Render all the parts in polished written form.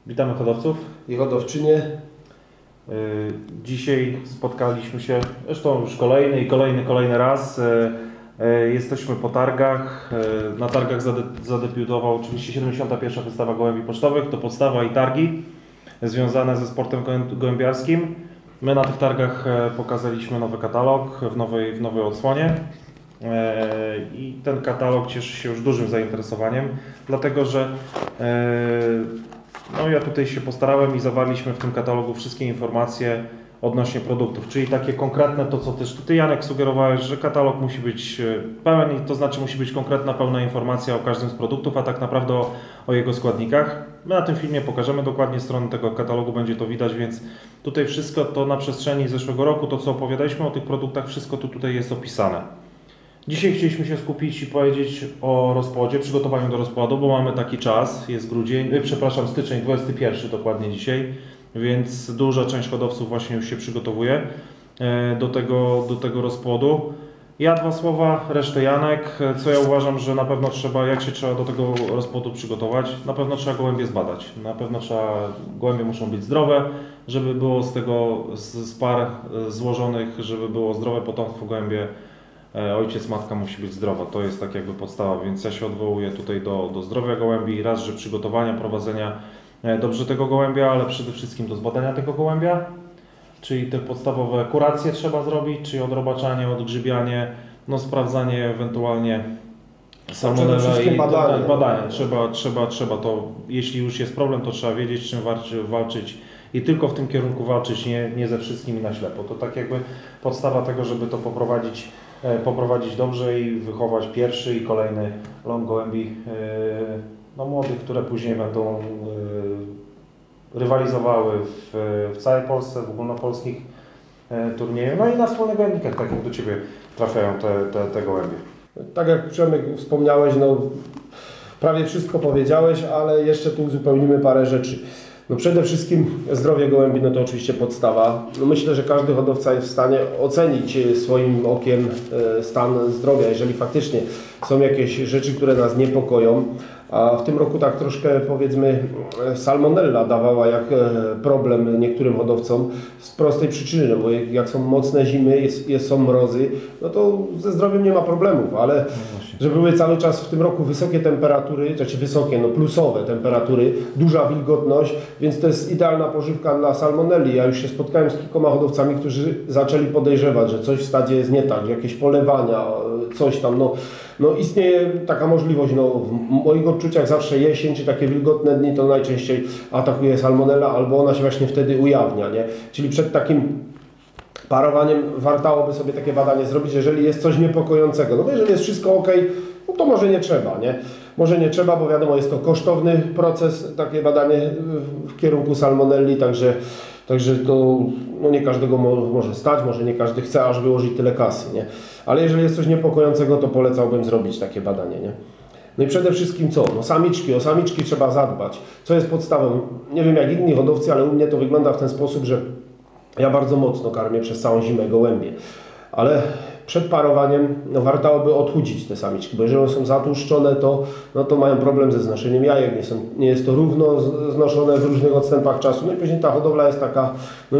Witamy hodowców i hodowczynie. Dzisiaj spotkaliśmy się, zresztą już kolejny raz. Jesteśmy po targach. Na targach zadebiutował oczywiście 71. wystawa gołębi pocztowych. To podstawa i targi związane ze sportem gołębiarskim. My na tych targach pokazaliśmy nowy katalog w nowej odsłonie. I ten katalog cieszy się już dużym zainteresowaniem, dlatego że ja tutaj się postarałem i zawarliśmy w tym katalogu wszystkie informacje odnośnie produktów, czyli takie konkretne, to co też Ty, Janek, sugerowałeś, że katalog musi być pełen, to znaczy musi być konkretna, pełna informacja o każdym z produktów, a tak naprawdę o jego składnikach. My na tym filmie pokażemy dokładnie stronę tego katalogu, będzie to widać, więc tutaj wszystko to na przestrzeni zeszłego roku, to co opowiadaliśmy o tych produktach, wszystko to tutaj jest opisane. Dzisiaj chcieliśmy się skupić i powiedzieć o rozpłodzie, przygotowaniu do rozpłodu, bo mamy taki czas, jest styczeń 21 dokładnie dzisiaj, więc duża część hodowców właśnie już się przygotowuje do tego rozpłodu. Ja dwa słowa, resztę Janek. Co ja uważam, że na pewno jak się trzeba do tego rozpłodu przygotować? Na pewno trzeba gołębie zbadać. Na pewno gołębie muszą być zdrowe, żeby było z par złożonych, żeby było zdrowe potomstwo gołębie. Ojciec, matka musi być zdrowa, to jest tak jakby podstawa, więc ja się odwołuję tutaj do zdrowia gołębi, raz, że przygotowania, prowadzenia dobrze tego gołębia, ale przede wszystkim do zbadania tego gołębia, czyli te podstawowe kuracje trzeba zrobić, czyli odrobaczanie, odgrzybianie, sprawdzanie ewentualnie salmonella i badania. Trzeba to, jeśli już jest problem, to trzeba wiedzieć, z czym walczyć i tylko w tym kierunku walczyć, nie ze wszystkimi na ślepo. To tak jakby podstawa tego, żeby to poprowadzić dobrze i wychować pierwszy i kolejny ląd gołębi młodych, które później będą rywalizowały w całej Polsce, w ogólnopolskich turniejach, i na wspólnych gołębnikach, tak jak do Ciebie trafiają te gołębie. Tak jak Przemek wspomniałeś, prawie wszystko powiedziałeś, ale jeszcze tu uzupełnimy parę rzeczy. Przede wszystkim zdrowie gołębi, to oczywiście podstawa. Myślę, że każdy hodowca jest w stanie ocenić swoim okiem stan zdrowia, jeżeli faktycznie są jakieś rzeczy, które nas niepokoją. A w tym roku tak troszkę, powiedzmy, salmonella dawała jak problem niektórym hodowcom z prostej przyczyny, bo jak są mocne zimy, są mrozy, to ze zdrowiem nie ma problemów, ale że były cały czas w tym roku wysokie temperatury, plusowe temperatury, duża wilgotność, więc to jest idealna pożywka dla salmonelli. Ja już się spotkałem z kilkoma hodowcami, którzy zaczęli podejrzewać, że coś w stadzie jest nie tak, jakieś polewania, coś tam, istnieje taka możliwość, w moich odczuciach zawsze jesień, czy takie wilgotne dni, to najczęściej atakuje salmonella, albo ona się właśnie wtedy ujawnia, nie? Czyli przed takim parowaniem wartałoby sobie takie badanie zrobić, jeżeli jest coś niepokojącego. Bo jeżeli jest wszystko ok, to może nie trzeba, nie? Może nie trzeba, bo wiadomo, jest to kosztowny proces, takie badanie w kierunku salmonelli, także to nie każdego może stać, może nie każdy chce aż wyłożyć tyle kasy, nie? Ale jeżeli jest coś niepokojącego, to polecałbym zrobić takie badanie, nie? I przede wszystkim co? Samiczki. O samiczki trzeba zadbać. Co jest podstawą? Nie wiem jak inni hodowcy, ale u mnie to wygląda w ten sposób, że ja bardzo mocno karmię przez całą zimę gołębie. Ale przed parowaniem wartałoby odchudzić te samiczki, bo jeżeli one są zatłuszczone, to mają problem ze znoszeniem jajek, nie jest to równo znoszone w różnych odstępach czasu. I później ta hodowla jest taka,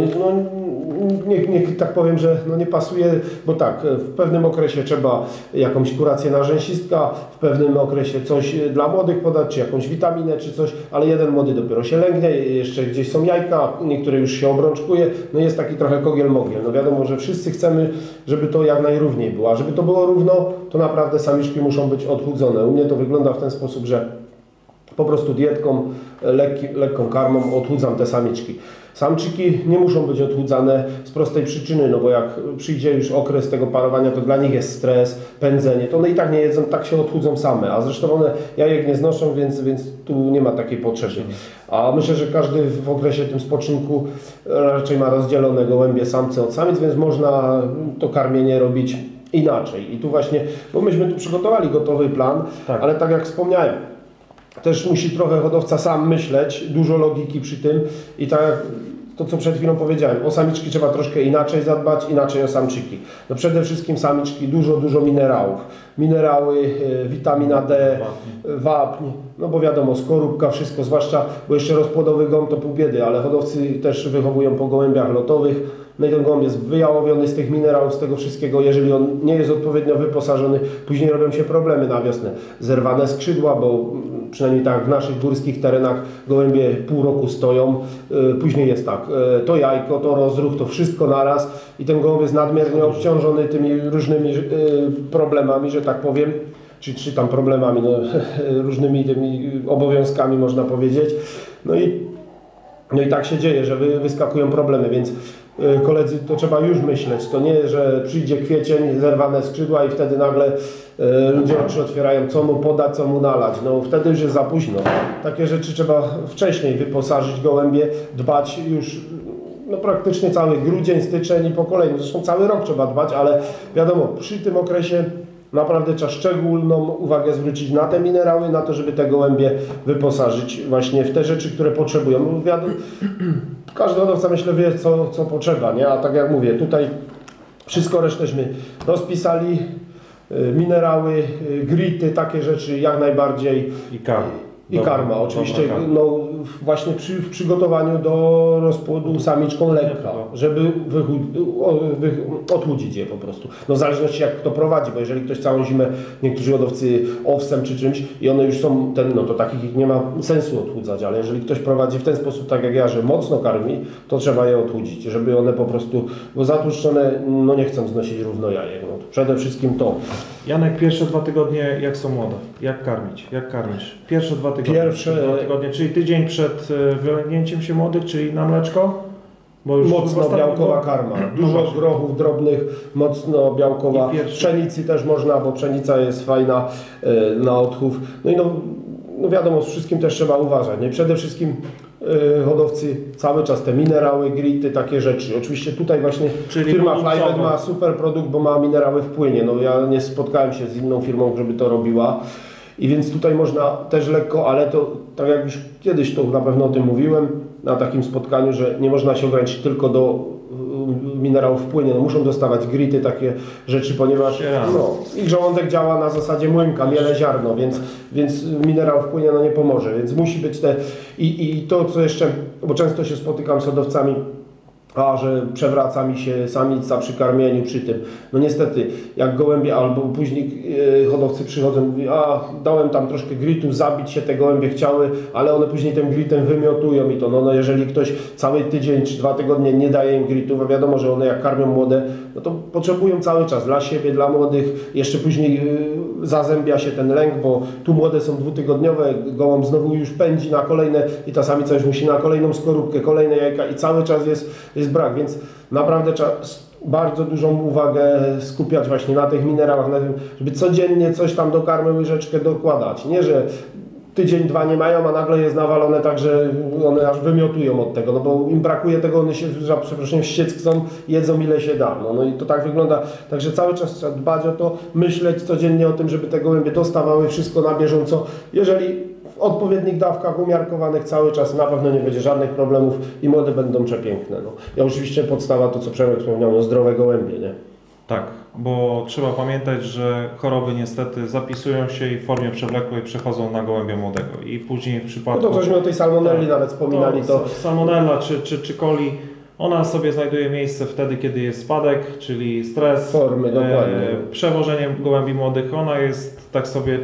tak powiem, że nie pasuje, bo tak, w pewnym okresie trzeba jakąś kurację na rzęsistka, w pewnym okresie coś dla młodych podać, czy jakąś witaminę, czy coś, ale jeden młody dopiero się lęgnie, jeszcze gdzieś są jajka, niektóre już się obrączkuje, jest taki trochę kogiel-mogiel. Wiadomo, że wszyscy chcemy, żeby to jak najrówniej było, a żeby to było równo, to naprawdę samiczki muszą być odchudzone. U mnie to wygląda w ten sposób, że po prostu dietką, lekką karmą odchudzam te samiczki. Samczyki nie muszą być odchudzane z prostej przyczyny, bo jak przyjdzie już okres tego parowania, to dla nich jest stres, pędzenie, to one i tak nie jedzą, tak się odchudzą same, a zresztą one jajek nie znoszą, więc tu nie ma takiej potrzeby. A myślę, że każdy w okresie tym spoczynku raczej ma rozdzielone gołębie samce od samic, więc można to karmienie robić inaczej. I tu właśnie, bo myśmy tu przygotowali gotowy plan, tak. Ale tak jak wspomniałem, też musi trochę hodowca sam myśleć, dużo logiki przy tym i tak jak to, co przed chwilą powiedziałem, o samiczki trzeba troszkę inaczej zadbać, inaczej o samczyki. Przede wszystkim samiczki, dużo minerałów. minerały, witamina D, wapń, no bo wiadomo, skorupka, wszystko, zwłaszcza, bo jeszcze rozpłodowy gołąb to pół biedy, ale hodowcy też wychowują po gołębiach lotowych. No i ten gołąb jest wyjałowiony z tych minerałów, z tego wszystkiego. Jeżeli on nie jest odpowiednio wyposażony, później robią się problemy na wiosnę. Zerwane skrzydła, bo przynajmniej tak w naszych górskich terenach gołębie pół roku stoją. Później jest tak, to jajko, to rozruch, to wszystko naraz i ten gołąb jest nadmiernie obciążony tymi różnymi problemami, że tak powiem. Czy tam problemami, no, różnymi tymi obowiązkami można powiedzieć. No i tak się dzieje, że wyskakują problemy, więc koledzy, to trzeba już myśleć. To nie, że przyjdzie kwiecień, zerwane skrzydła i wtedy nagle ludzie oczy otwierają, co mu podać, co mu nalać. No wtedy już jest za późno. Takie rzeczy trzeba wcześniej wyposażyć gołębie, dbać już no, praktycznie cały grudzień, styczeń i po kolei. Zresztą cały rok trzeba dbać, ale wiadomo, przy tym okresie naprawdę trzeba szczególną uwagę zwrócić na te minerały, na to, żeby te gołębie wyposażyć właśnie w te rzeczy, które potrzebują. No, wiadomo, każdy hodowca, myślę, wie, co potrzeba, nie? A tak jak mówię, tutaj wszystko reszteśmy rozpisali, minerały, grity, takie rzeczy jak najbardziej. I karma, oczywiście, no właśnie w przygotowaniu do rozpłodu samiczką lekka, żeby odchudzić je po prostu. No w zależności jak kto prowadzi, bo jeżeli ktoś całą zimę, niektórzy hodowcy owsem czy czymś i one już są, no to takich nie ma sensu odchudzać, ale jeżeli ktoś prowadzi w ten sposób, tak jak ja, że mocno karmi, to trzeba je odchudzić, żeby one po prostu, bo zatłuszczone, no nie chcą znosić równo jajek. No, przede wszystkim to. Janek, pierwsze 2 tygodnie jak są młode? Jak karmić? Jak karmisz? Pierwsze 2 tygodnie. Dwa tygodnie, czyli tydzień przed wylęgnięciem się młodych, czyli na mleczko? Bo już mocno białkowa karma. Dużo grochów drobnych, mocno białkowa. Pszenicy też można, bo pszenica jest fajna na odchów. No i no wiadomo, z wszystkim też trzeba uważać. Nie? Przede wszystkim hodowcy cały czas te minerały, grity, takie rzeczy. Oczywiście tutaj właśnie firma Flybet ma super produkt, bo ma minerały w płynie. No ja nie spotkałem się z inną firmą, żeby to robiła. I więc tutaj można też lekko, ale to tak jak już kiedyś to na pewno o tym mówiłem na takim spotkaniu, że nie można się ograniczyć tylko do minerałów w płynie. No, muszą dostawać grity, takie rzeczy, ponieważ no, ich żołądek działa na zasadzie młynka, miele ziarno, więc minerał w płynie no, nie pomoże. Więc musi być te i to co jeszcze, bo często się spotykam z hodowcami, że przewraca mi się samica przy karmieniu, przy tym. No niestety, jak gołębie albo później hodowcy przychodzą i mówią, dałem tam troszkę gritu, zabić się te gołębie chciały, ale one później tym gritem wymiotują i to, no jeżeli ktoś cały tydzień czy 2 tygodnie nie daje im gritu, bo wiadomo, że one jak karmią młode, no to potrzebują cały czas dla siebie, dla młodych, jeszcze później zazębia się ten lęk, bo tu młode są 2-tygodniowe, gołąb znowu już pędzi na kolejne i ta samica już musi na kolejną skorupkę, kolejne jajka i cały czas jest brak, więc naprawdę trzeba bardzo dużą uwagę skupiać właśnie na tych minerałach, na tym, żeby codziennie coś tam do karmy łyżeczkę dokładać. Nie, że tydzień, 2 nie mają, a nagle jest nawalone tak, że one aż wymiotują od tego, no bo im brakuje tego, one się, przepraszam, wściec chcą, jedzą ile się da. No i to tak wygląda, także cały czas trzeba dbać o to, myśleć codziennie o tym, żeby te gołębie dostawały wszystko na bieżąco. Jeżeli w odpowiednich dawkach umiarkowanych cały czas na pewno nie będzie żadnych problemów i młode będą przepiękne. No. I oczywiście podstawa to, co Przemek wspomniał, no zdrowe gołębie, nie? Tak, bo trzeba pamiętać, że choroby niestety zapisują się i w formie przewlekłej przechodzą na gołębia młodego i później w przypadku... No to cośmy o tej salmonelli nawet wspominali. Salmonella czy coli, ona sobie znajduje miejsce wtedy, kiedy jest spadek, czyli stres, formy, dokładnie. Przewożenie gołębi młodych, ona jest tak sobie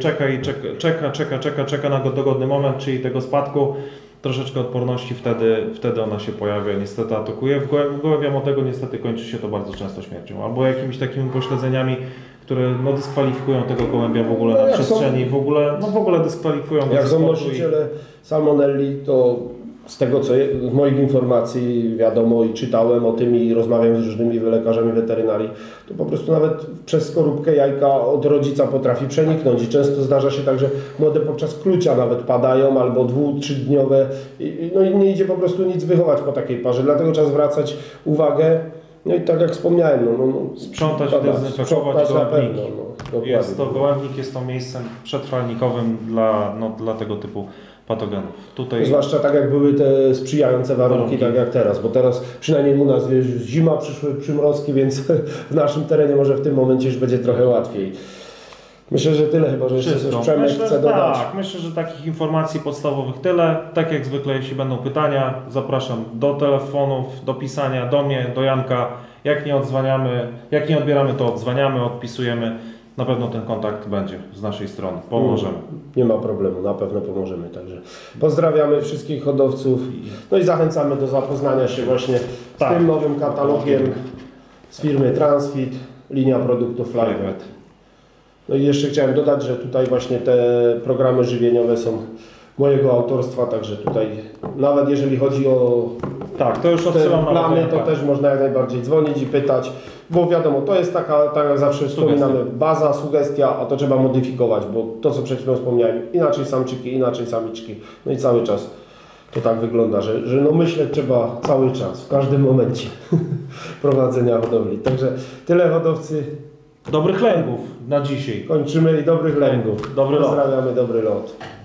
czeka na dogodny moment, czyli tego spadku, troszeczkę odporności, wtedy ona się pojawia, niestety atakuje. W gołębia młodego niestety kończy się to bardzo często śmiercią, albo jakimiś takimi upośledzeniami, które no, dyskwalifikują tego gołębia w ogóle na przestrzeni, w ogóle dyskwalifikują go. Jak są nosiciele salmonelli, to z tego co z moich informacji wiadomo i czytałem o tym i rozmawiam z różnymi lekarzami weterynarii, to po prostu nawet przez skorupkę jajka od rodzica potrafi przeniknąć i często zdarza się tak, że młode podczas klucia nawet padają albo 2-3-dniowe no i nie idzie po prostu nic wychować po takiej parze, dlatego trzeba zwracać uwagę. No i tak jak wspomniałem, sprzątać i dezynfekować gołębniki. Gołębnik jest to miejscem przetrwalnikowym dla tego typu patogenów. Tutaj... Zwłaszcza tak jak były te sprzyjające warunki, tak jak teraz, bo teraz przynajmniej u nas zima, przyszły przymrozki, więc w naszym terenie może w tym momencie już będzie trochę łatwiej. Myślę, że tyle, chyba że jeszcze coś Przemek chce dodać. Tak, myślę, że takich informacji podstawowych tyle. Tak jak zwykle, jeśli będą pytania, zapraszam do telefonów, do pisania do mnie, do Janka. Jak nie odbieramy, to odzwaniamy, odpisujemy. Na pewno ten kontakt będzie z naszej strony. Pomożemy. Nie ma problemu, na pewno pomożemy. Także pozdrawiamy wszystkich hodowców. No i zachęcamy do zapoznania się właśnie z tym nowym katalogiem z firmy Transfit, linia produktów Flyvet. No i jeszcze chciałem dodać, że tutaj właśnie te programy żywieniowe są mojego autorstwa, także tutaj nawet jeżeli chodzi o to już odsyłam plany, to też można jak najbardziej dzwonić i pytać, bo wiadomo, to jest taka, tak jak zawsze wspominamy, baza, sugestia, a to trzeba modyfikować, bo to co przed chwilą wspomniałem, inaczej samczyki, inaczej samiczki, no i cały czas to tak wygląda, że no myśleć trzeba cały czas, w każdym momencie prowadzenia hodowli. Także tyle hodowcy. Dobrych lęgów na dzisiaj. Kończymy i dobrych lęgów. Dobry lot. Pozdrawiamy, dobry lot.